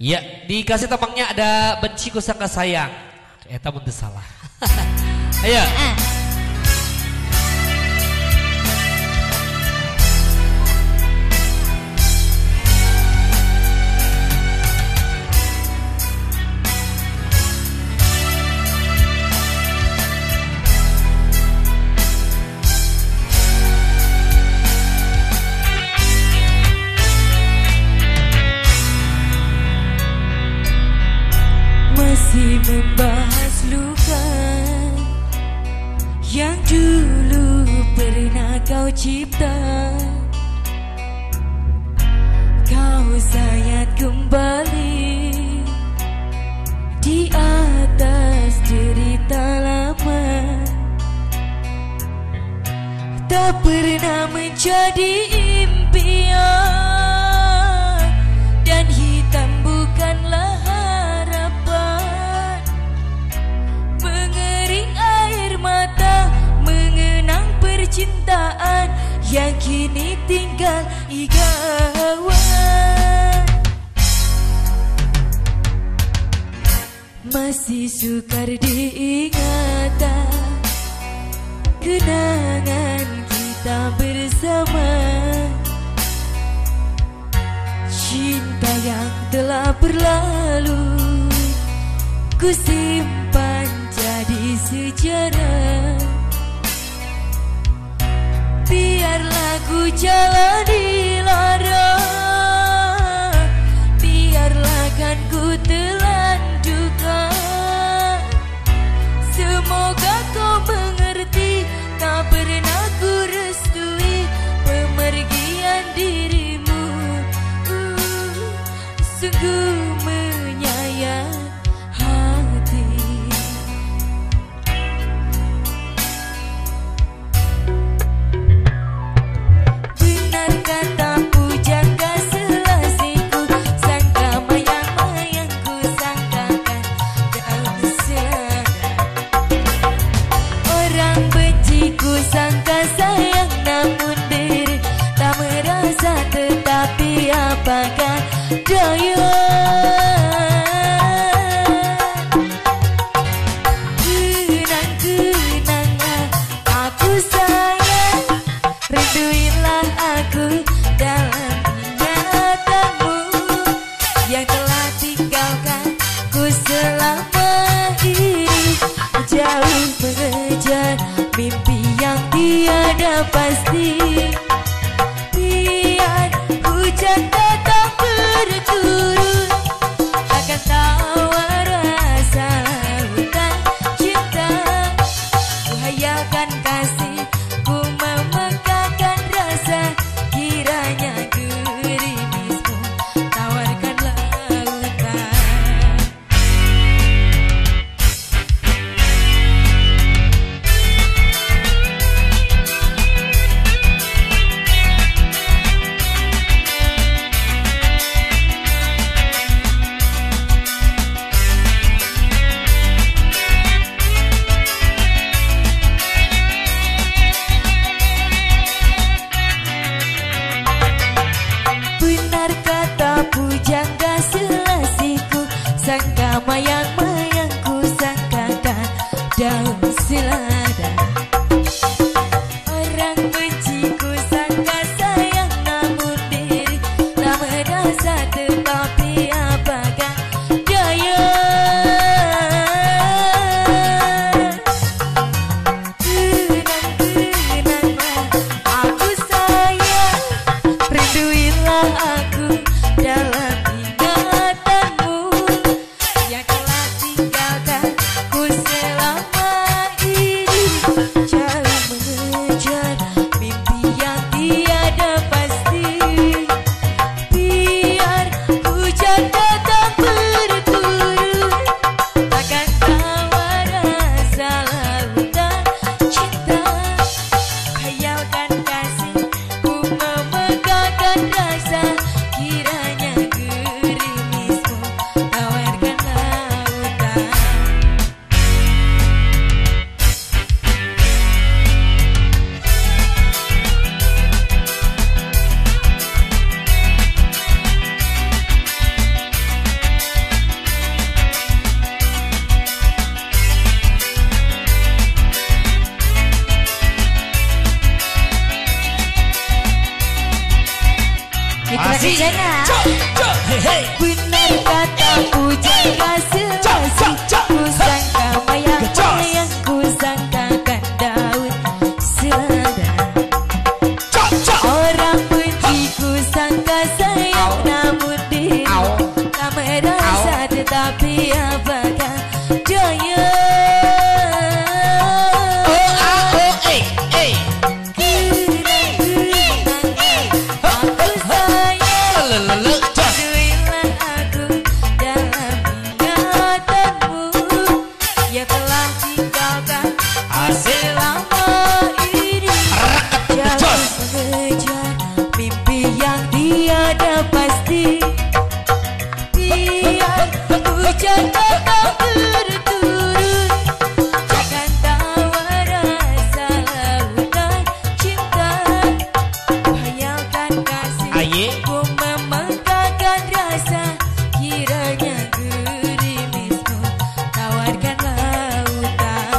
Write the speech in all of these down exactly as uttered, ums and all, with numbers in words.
Ya, dikasih tembangnya ada benciku sangka sayang. Eta mun teu salah. Ayo. Masih membahas luka yang dulu pernah kau cipta. Kau sayat kembali di atas derita lama. Tak pernah menjadi impian, dan hitam bukanlah cintaan yang kini tinggal igawan. Masih sukar diingatan kenangan kita bersama. Cinta yang telah berlalu ku simpan jadi sejarah. Biarlah ku jalani lara, biarlah kan ku telan duka. Semoga kau mengerti, tak pernah ku restui pemergian dirimu. uh, Sungguh menyayang hati. Tetapi apakah daya, kenang-kenangan aku sayang, rinduilah aku dalam ingatanmu yang telah tinggalkan ku selama ini, jauh mengejar mimpi yang tiada pasti. Hujan datang berturut akan tawa rasa lautan cinta. Ku hayakan kasih, ku memegahkan rasa, kiranya gerimismu tawarkan lautan. kasih. Benar kata pujangga selasi, ku sangka mayang-mayang, ku sangka kan daun selada. Orang benci ku sangka sayang, namun dia tak merasa, tetapi apakah daya. Pasti biar hujan tetap berturun, jangan tawa rasa lautan cinta. Hayalkan kasih, ku memegangkan rasa, kiranya gerimismu tawarkan lautan.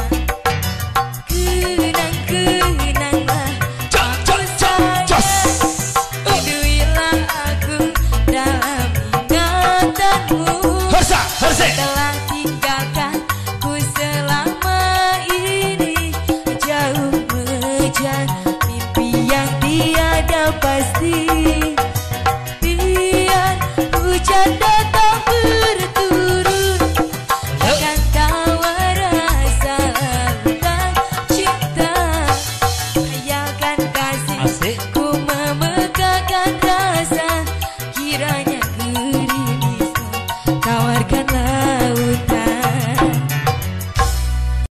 Kenang-kenanglah aku sayang, hidupilah aku dalam ingatanmu. Telah tinggalkan ku selama ini, jauh mengejar mimpi yang tiada pasti.